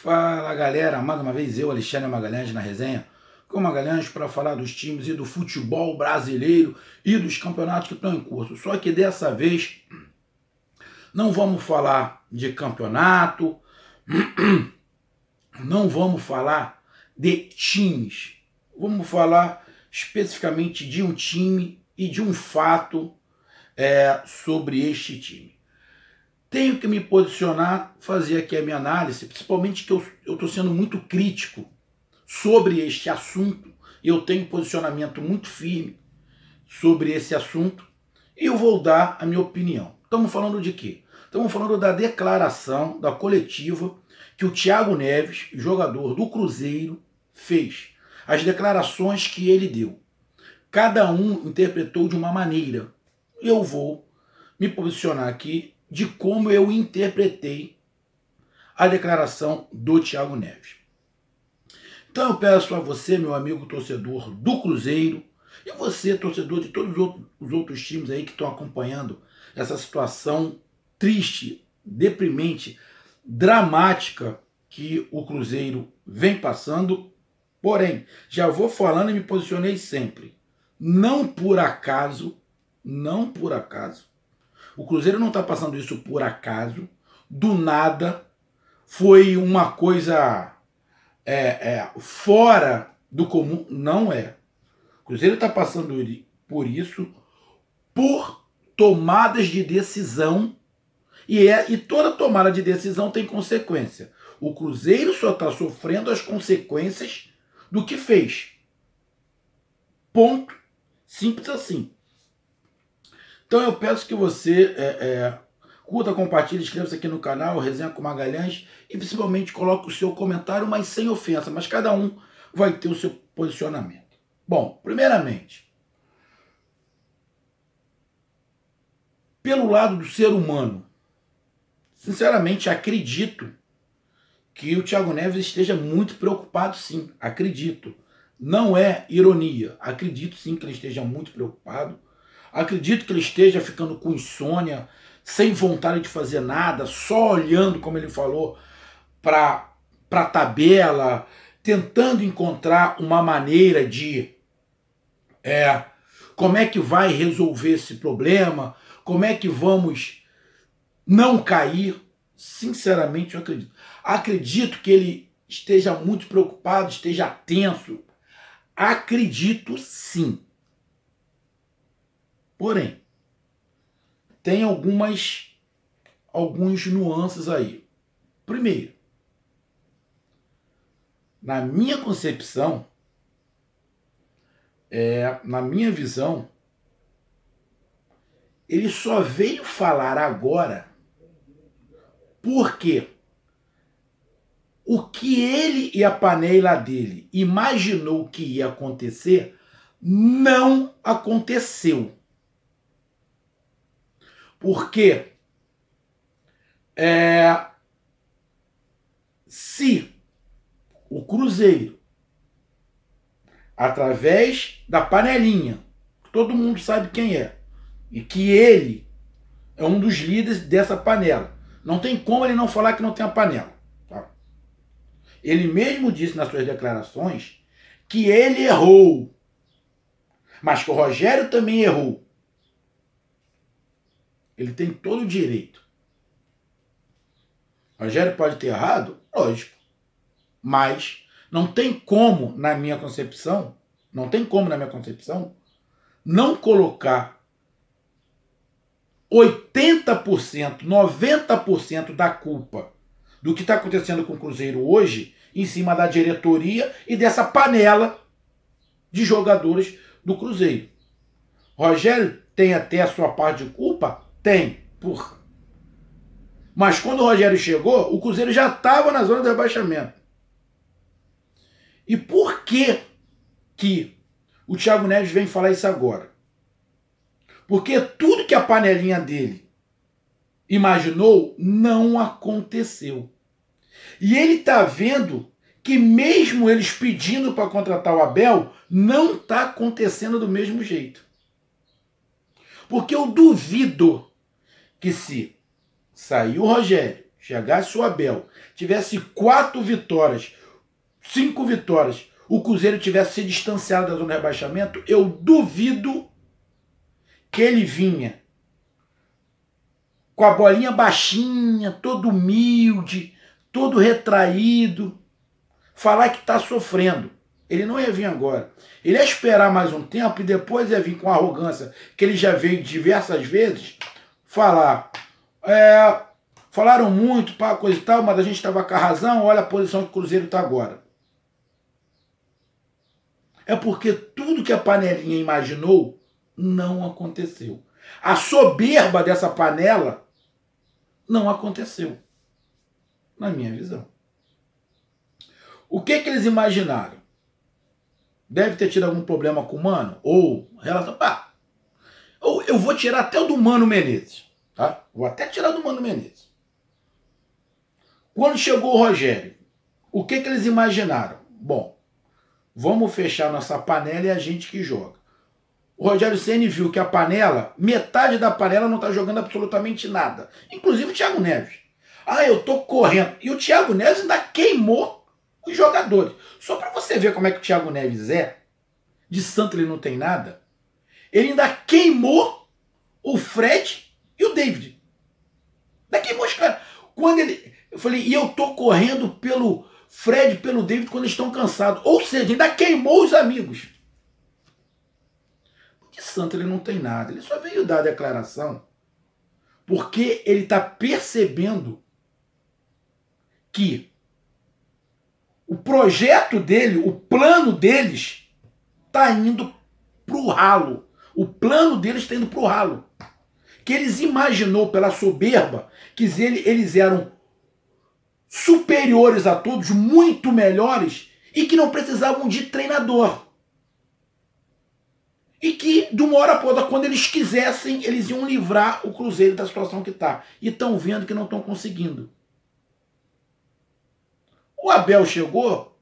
Fala galera, mais uma vez eu, Alexandre Magalhães, na resenha com o Magalhães para falar dos times e do futebol brasileiro e dos campeonatos que estão em curso. Só que dessa vez não vamos falar de campeonato, não vamos falar de times, vamos falar especificamente de um time e de um fato sobre este time. Tenho que me posicionar, fazer aqui a minha análise, principalmente que eu estou sendo muito crítico sobre este assunto. Eu tenho um posicionamento muito firme sobre esse assunto e eu vou dar a minha opinião. Estamos falando de quê? Estamos falando da declaração, da coletiva que o Thiago Neves, jogador do Cruzeiro, fez. As declarações que ele deu. Cada um interpretou de uma maneira. Eu vou me posicionar aqui de como eu interpretei a declaração do Thiago Neves. Então eu peço a você, meu amigo torcedor do Cruzeiro, e você, torcedor de todos os outros times aí que estão acompanhando essa situação triste, deprimente, dramática que o Cruzeiro vem passando. Porém, já vou falando e me posicionei sempre. Não por acaso, o Cruzeiro não está passando isso por acaso, do nada, foi uma coisa fora do comum, não é. O Cruzeiro está passando por isso por tomadas de decisão, e toda tomada de decisão tem consequência. O Cruzeiro só está sofrendo as consequências do que fez. Ponto. Simples assim. Então eu peço que você curta, compartilhe, inscreva-se aqui no canal, Resenha com Magalhães, e principalmente coloque o seu comentário, mas sem ofensa, mas cada um vai ter o seu posicionamento. Bom, primeiramente, pelo lado do ser humano, sinceramente acredito que o Thiago Neves esteja muito preocupado, sim, acredito. Não é ironia, acredito sim que ele esteja muito preocupado. Acredito que ele esteja ficando com insônia, sem vontade de fazer nada, só olhando, como ele falou, para a tabela, tentando encontrar uma maneira de como é que vai resolver esse problema, como é que vamos não cair. Sinceramente, eu acredito. Acredito que ele esteja muito preocupado, esteja tenso. Acredito sim. Porém, tem alguns nuances aí. Primeiro, na minha concepção, na minha visão, ele só veio falar agora porque o que ele e a panela dele imaginou que ia acontecer não aconteceu. Porque se o Cruzeiro, através da panelinha, todo mundo sabe quem é, e que ele é um dos líderes dessa panela, não tem como ele não falar que não tem a panela. Tá? Ele mesmo disse nas suas declarações que ele errou, mas que o Rogério também errou. Ele tem todo o direito. O Rogério pode ter errado? Lógico. Mas não tem como, na minha concepção, não colocar 80%, 90% da culpa do que está acontecendo com o Cruzeiro hoje em cima da diretoria e dessa panela de jogadores do Cruzeiro. Rogério tem até a sua parte de culpa? Tem, porra. Mas quando o Rogério chegou, o Cruzeiro já estava na zona de rebaixamento. E por que o Thiago Neves vem falar isso agora? Porque tudo que a panelinha dele imaginou não aconteceu. E ele está vendo que mesmo eles pedindo para contratar o Abel, não está acontecendo do mesmo jeito. Porque eu duvido que se sair o Rogério, chegasse o Abel, tivesse 4 vitórias, 5 vitórias, o Cruzeiro tivesse se distanciado da zona de rebaixamento, eu duvido que ele vinha com a bolinha baixinha, todo humilde, todo retraído, falar que está sofrendo. Ele não ia vir agora. Ele ia esperar mais um tempo e depois ia vir com a arrogância que ele já veio diversas vezes, falar, falaram muito, pá, coisa e tal, mas a gente estava com a razão, olha a posição que o Cruzeiro está agora. É porque tudo que a panelinha imaginou não aconteceu. A soberba dessa panela não aconteceu, na minha visão. O que eles imaginaram? Deve ter tido algum problema com o Mano? Ou relação... ou eu vou tirar até o do Mano Menezes. Tá? Vou até tirar do Mano Menezes. Quando chegou o Rogério, o que eles imaginaram? Bom, vamos fechar nossa panela e a gente que joga. O Rogério Ceni viu que a panela, metade da panela não está jogando absolutamente nada. Inclusive o Thiago Neves. Eu tô correndo. E o Thiago Neves ainda queimou os jogadores. Só para você ver como é que o Thiago Neves é, de santo ele não tem nada, ele ainda queimou o Fred e o David. Ainda queimou os caras. Eu falei, e eu tô correndo pelo Fred e pelo David quando eles estão cansados. Ou seja, ainda queimou os amigos. De santo ele não tem nada. Ele só veio dar a declaração porque ele está percebendo que o projeto dele, o plano deles, está indo para o ralo. O plano deles está indo para o ralo. Que eles imaginou pela soberba que eles eram superiores a todos, muito melhores, e que não precisavam de treinador. E que, de uma hora para outra, quando eles quisessem, eles iam livrar o Cruzeiro da situação que está. E estão vendo que não estão conseguindo. O Abel chegou,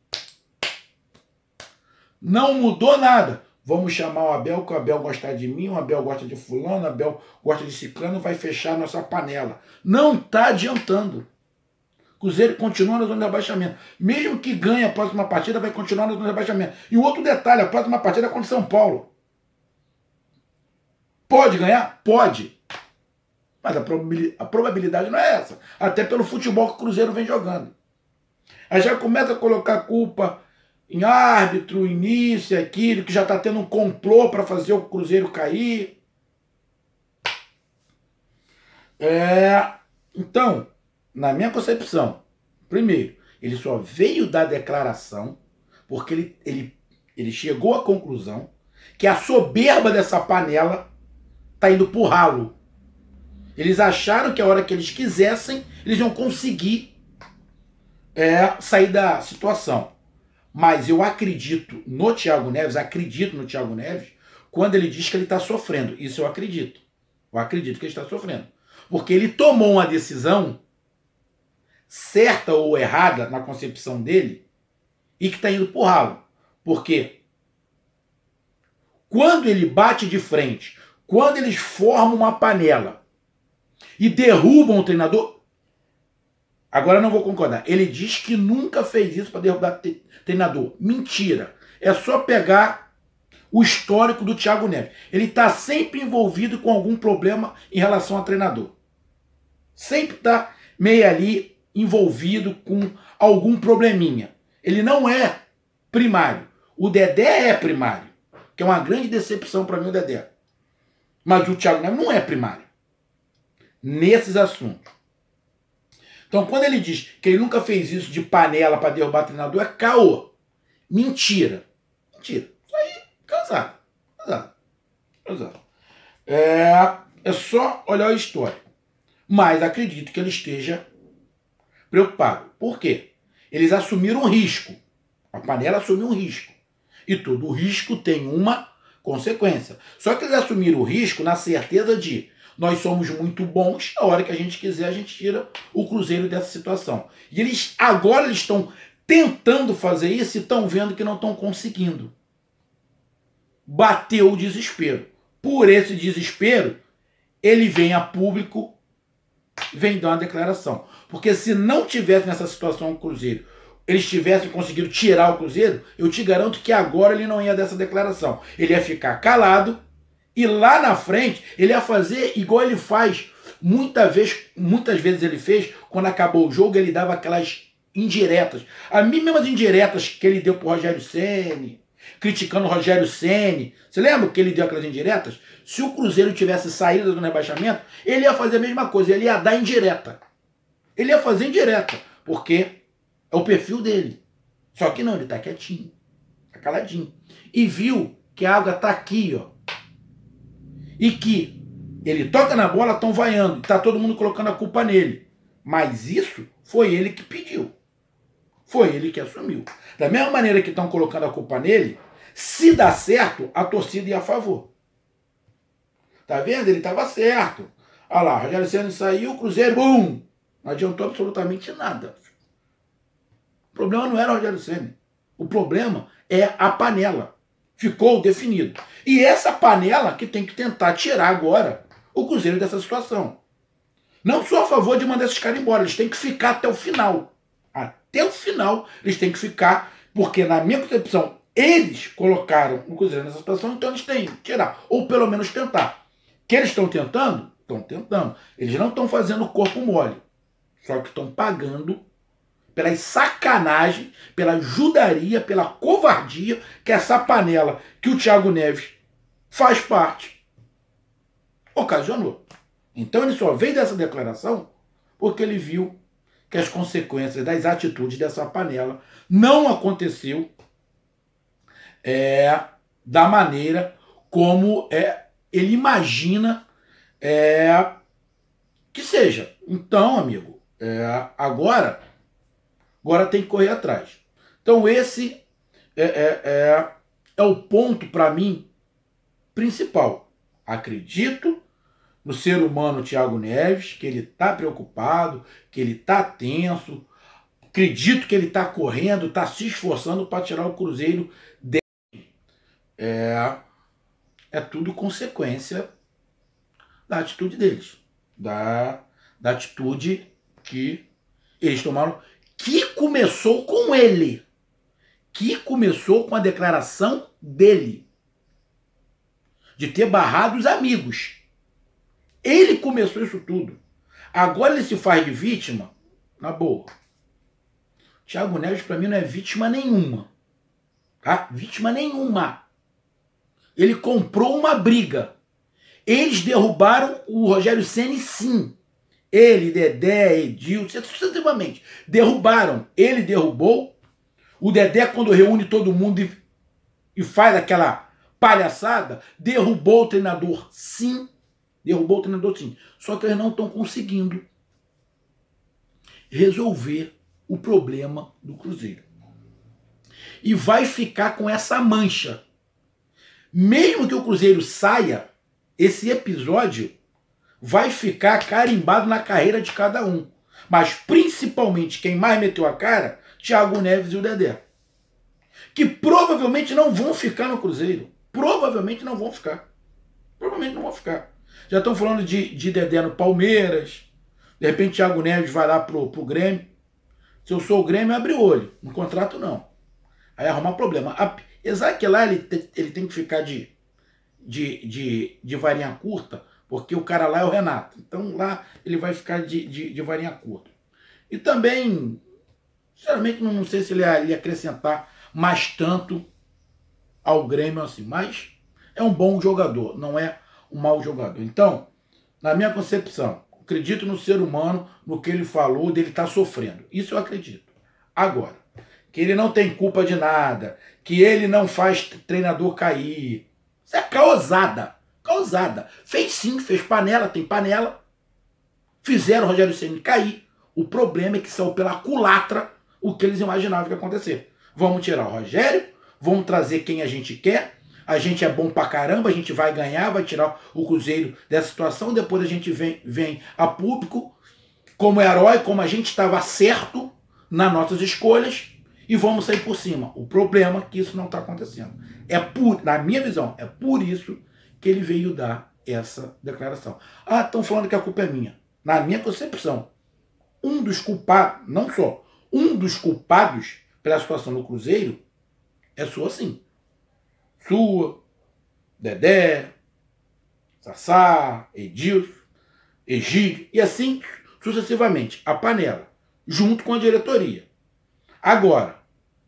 não mudou nada. Vamos chamar o Abel, que o Abel gosta de mim, o Abel gosta de fulano, o Abel gosta de ciclano, vai fechar a nossa panela. Não está adiantando. O Cruzeiro continua na zona de rebaixamento. Mesmo que ganhe a próxima partida, vai continuar na zona de rebaixamento. E um outro detalhe, a próxima partida é contra o São Paulo. Pode ganhar? Pode. Mas a probabilidade não é essa. Até pelo futebol que o Cruzeiro vem jogando. Aí já começa a colocar culpa em árbitro, início, aquilo, que já está tendo um complô para fazer o Cruzeiro cair. Então, na minha concepção, primeiro, ele só veio dar declaração porque ele chegou à conclusão que a soberba dessa panela está indo pro ralo. Eles acharam que a hora que eles quisessem, eles iam conseguir sair da situação. Mas eu acredito no Thiago Neves, quando ele diz que ele está sofrendo. Isso eu acredito. Eu acredito que ele está sofrendo. Porque ele tomou uma decisão certa ou errada na concepção dele e que está indo pro ralo. Por quê? Quando ele bate de frente, quando eles formam uma panela e derrubam o treinador, agora eu não vou concordar, ele diz que nunca fez isso para derrubar treinador. Mentira. É só pegar o histórico do Thiago Neves. Ele está sempre envolvido com algum problema em relação a treinador. Sempre está meio ali envolvido com algum probleminha. Ele não é primário. O Dedé é primário, que é uma grande decepção para mim o Dedé. Mas o Thiago Neves não é primário nesses assuntos. Então, quando ele diz que ele nunca fez isso de panela para derrubar treinador, é caô. Mentira. Mentira. Isso aí, cansado. É só olhar a história. Mas acredito que ele esteja preocupado. Por quê? Eles assumiram um risco. A panela assumiu um risco. E todo risco tem uma consequência. Só que eles assumiram o risco na certeza de nós somos muito bons, a hora que a gente quiser, a gente tira o Cruzeiro dessa situação. E agora eles estão tentando fazer isso e estão vendo que não estão conseguindo. Bateu o desespero. Por esse desespero, ele vem a público vem dar uma declaração. Porque se não tivesse nessa situação o Cruzeiro, eles tivessem conseguido tirar o Cruzeiro, eu te garanto que agora ele não ia dessa declaração. Ele ia ficar calado e lá na frente ele ia fazer igual ele faz. Muitas vezes ele fez, quando acabou o jogo, ele dava aquelas indiretas. As mesmas indiretas que ele deu pro Rogério Ceni, criticando o Rogério Ceni. Você lembra que ele deu aquelas indiretas? Se o Cruzeiro tivesse saído do rebaixamento, ele ia fazer a mesma coisa, ele ia dar indireta. Ele ia fazer indireta, porque é o perfil dele. Só que não, ele tá quietinho, tá caladinho. E viu que a água tá aqui, ó. E que ele toca na bola, estão vaiando, tá todo mundo colocando a culpa nele. Mas isso foi ele que pediu. Foi ele que assumiu. Da mesma maneira que estão colocando a culpa nele, se dá certo, a torcida ia a favor. Tá vendo? Ele estava certo. Olha lá, Rogério Ceni saiu, o Cruzeiro, bum! Não adiantou absolutamente nada. O problema não era o Rogério Ceni. O problema é a panela. Ficou definido. E essa panela que tem que tentar tirar agora o Cruzeiro dessa situação. Não sou a favor de mandar esses caras embora. Eles têm que ficar até o final. Até o final eles têm que ficar, porque na minha concepção, eles colocaram o Cruzeiro nessa situação, então eles têm que tirar. Ou pelo menos tentar. Que eles estão tentando? Estão tentando. Eles não estão fazendo o corpo mole. Só que estão pagando pelas sacanagens, pela judaria, pela covardia que essa panela que o Thiago Neves faz parte ocasionou. Então ele só veio dessa declaração porque ele viu que as consequências das atitudes dessa panela não aconteceu da maneira como ele imagina que seja. Então, amigo, agora tem que correr atrás. Então esse é o ponto, para mim, principal. Acredito no ser humano Thiago Neves, que ele está preocupado, que ele está tenso. Acredito que ele está correndo, está se esforçando para tirar o Cruzeiro dele. É tudo consequência da atitude deles. Da atitude que eles tomaram, que começou com ele. Que começou com a declaração dele. De ter barrado os amigos. Ele começou isso tudo. Agora ele se faz de vítima, na boa. Thiago Neves, para mim, não é vítima nenhuma. Tá? Vítima nenhuma. Ele comprou uma briga. Eles derrubaram o Rogério Ceni, sim. Ele, Dedé, Edilson, sucessivamente. Derrubaram. Ele derrubou. O Dedé, quando reúne todo mundo e faz aquela palhaçada, derrubou o treinador, sim. Derrubou o treinador, sim. Só que eles não estão conseguindo resolver o problema do Cruzeiro. E vai ficar com essa mancha. Mesmo que o Cruzeiro saia, esse episódio vai ficar carimbado na carreira de cada um. Mas principalmente quem mais meteu a cara, Thiago Neves e o Dedé. Que provavelmente não vão ficar no Cruzeiro. Provavelmente não vão ficar. Provavelmente não vão ficar. Já estão falando de Dedé no Palmeiras. De repente Thiago Neves vai lá pro Grêmio. Se eu sou o Grêmio, abre o olho. No contrato não. Aí arrumar problema. Apesar que lá ele tem que ficar de varinha curta, porque o cara lá é o Renato. Então lá ele vai ficar de varinha curta. E também, sinceramente, não sei se ele ia acrescentar mais tanto ao Grêmio assim. Mas é um bom jogador, não é um mau jogador. Então, na minha concepção, acredito no ser humano, no que ele falou, dele estar sofrendo. Isso eu acredito. Agora, que ele não tem culpa de nada, que ele não faz treinador cair. Isso é causada. Causada. Fez sim, fez panela, tem panela. Fizeram o Rogério Ceni cair. O problema é que saiu pela culatra o que eles imaginavam que ia acontecer. Vamos tirar o Rogério, vamos trazer quem a gente quer. A gente é bom pra caramba, a gente vai ganhar, vai tirar o Cruzeiro dessa situação. Depois a gente vem a público como herói, como a gente estava certo nas nossas escolhas e vamos sair por cima. O problema é que isso não está acontecendo. Na minha visão, é por isso que ele veio dar essa declaração. Ah, estão falando que a culpa é minha. na minha concepção, um dos culpados, não só, um dos culpados pela situação do Cruzeiro é sua sim. Sua, Dedé, Sassá, Edilson, Egídio, e assim sucessivamente, a panela, junto com a diretoria. Agora,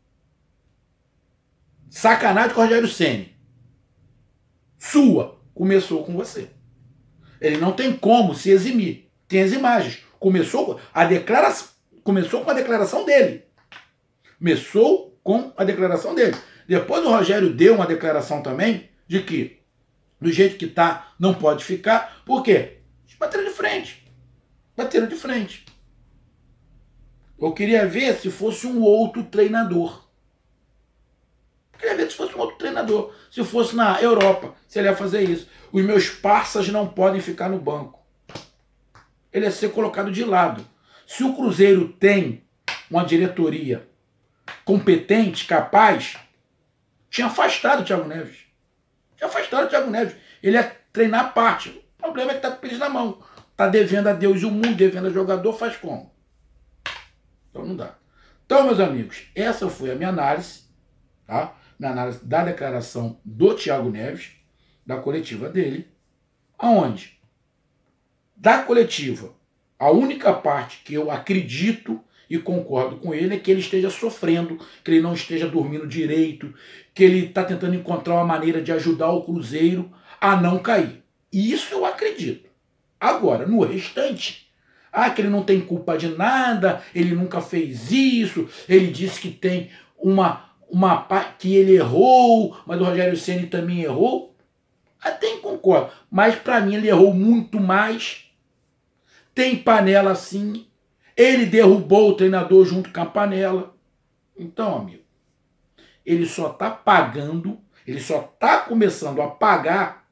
sacanagem com o Rogério Ceni. Sua, começou com você. Ele não tem como se eximir. Tem as imagens. Começou com a declaração dele. Começou com a declaração dele. Depois o Rogério deu uma declaração também de que, do jeito que tá, não pode ficar. Por quê? Eles bateram de frente. Bateram de frente. Eu queria ver se fosse um outro treinador. Eu queria ver se fosse um outro treinador. Se fosse na Europa, se ele ia fazer isso. Os meus parças não podem ficar no banco. Ele ia ser colocado de lado. Se o Cruzeiro tem uma diretoria competente, capaz, tinha afastado o Thiago Neves. Tinha afastado o Thiago Neves. Ele ia treinar a parte. O problema é que tá com o peixe na mão. Tá devendo a Deus e o mundo, devendo a jogador, faz como? Então não dá. Então, meus amigos, essa foi a minha análise, tá? Minha análise da declaração do Thiago Neves, da coletiva dele, aonde? Da coletiva, a única parte que eu acredito e concordo com ele é que ele esteja sofrendo, que ele não esteja dormindo direito, que ele está tentando encontrar uma maneira de ajudar o Cruzeiro a não cair. Isso eu acredito. Agora, no restante, que ele não tem culpa de nada, ele nunca fez isso, ele disse que tem que ele errou, mas o Rogério Ceni também errou. Até concordo, mas para mim ele errou muito mais. Tem panela sim. Ele derrubou o treinador junto com a panela. Então, amigo, ele só está pagando, ele só está começando a pagar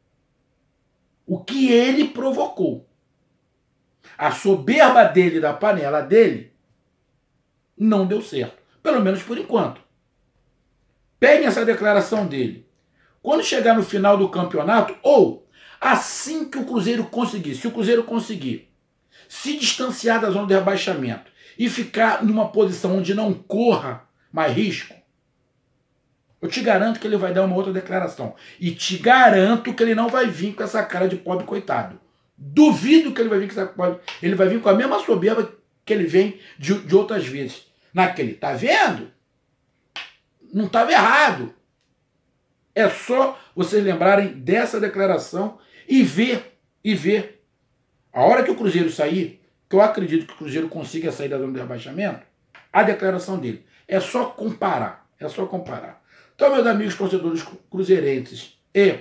o que ele provocou. A soberba dele, da panela dele, não deu certo. Pelo menos por enquanto. Peguem essa declaração dele. Quando chegar no final do campeonato, ou assim que o Cruzeiro conseguir, se o Cruzeiro conseguir se distanciar da zona de rebaixamento e ficar numa posição onde não corra mais risco, eu te garanto que ele vai dar uma outra declaração. E te garanto que ele não vai vir com essa cara de pobre coitado. Duvido que ele vai vir com essa pobre. Ele vai vir com a mesma soberba que ele vem de outras vezes. Naquele, tá vendo? Não estava errado. É só vocês lembrarem dessa declaração e ver. A hora que o Cruzeiro sair, que eu acredito que o Cruzeiro consiga sair da zona de rebaixamento, a declaração dele. É só comparar. É só comparar. Então, meus amigos torcedores cruzeirenses e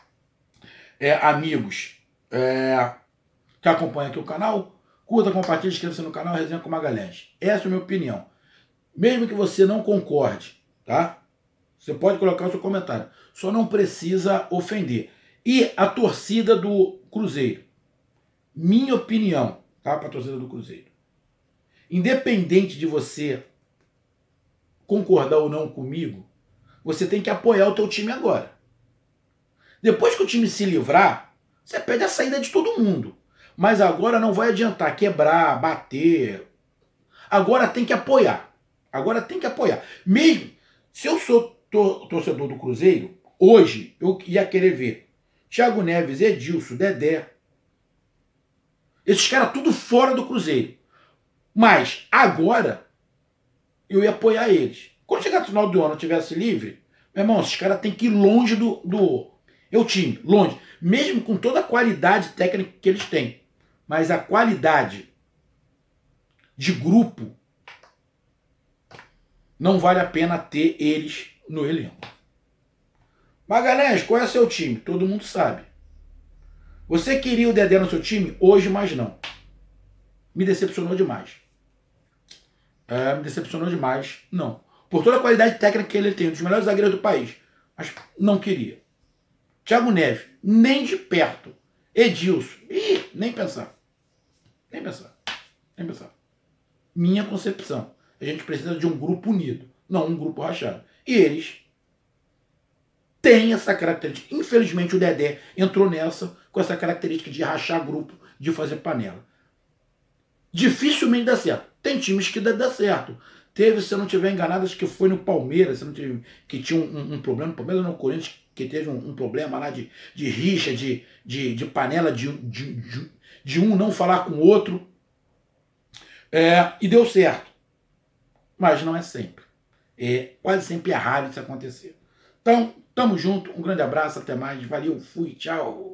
amigos que acompanham aqui o canal, curta, compartilhe, inscreva-se no canal Resenha com Magalhães. Essa é a minha opinião. Mesmo que você não concorde, tá? Você pode colocar o seu comentário. Só não precisa ofender. E a torcida do Cruzeiro. Minha opinião, tá? Para a torcida do Cruzeiro. Independente de você concordar ou não comigo, você tem que apoiar o teu time agora. Depois que o time se livrar, você pede a saída de todo mundo. Mas agora não vai adiantar quebrar, bater. Agora tem que apoiar. Agora tem que apoiar. Mesmo se eu sou torcedor do Cruzeiro, hoje eu ia querer ver Thiago Neves, Edilson, Dedé. Esses caras tudo fora do Cruzeiro. Mas agora eu ia apoiar eles. Quando chegar no final do ano eu estivesse livre, meu irmão, esses caras têm que ir longe do time, longe. Mesmo com toda a qualidade técnica que eles têm. Mas a qualidade de grupo não vale a pena ter eles no elenco. Magalhães, qual é seu time? Todo mundo sabe. Você queria o Dedé no seu time? Hoje, mas não. Me decepcionou demais. Me decepcionou demais. Não. Por toda a qualidade técnica que ele tem, um dos melhores zagueiros do país. Mas não queria. Thiago Neves, nem de perto. Edilson, nem pensar. Nem pensar. Nem pensar. Minha concepção. A gente precisa de um grupo unido, não um grupo rachado. E eles têm essa característica. Infelizmente o Dedé entrou nessa, com essa característica de rachar grupo, de fazer panela. dificilmente dá certo. Tem times que dá certo. Teve, se eu não estiver enganado, acho que foi no Palmeiras, se não tive, que tinha um problema, no Palmeiras ou no Corinthians, que teve um problema lá de rixa, de panela, de um não falar com o outro, e deu certo. Mas não é sempre. Quase sempre é raro isso acontecer. Então, tamo junto, um grande abraço, até mais, valeu, fui, tchau.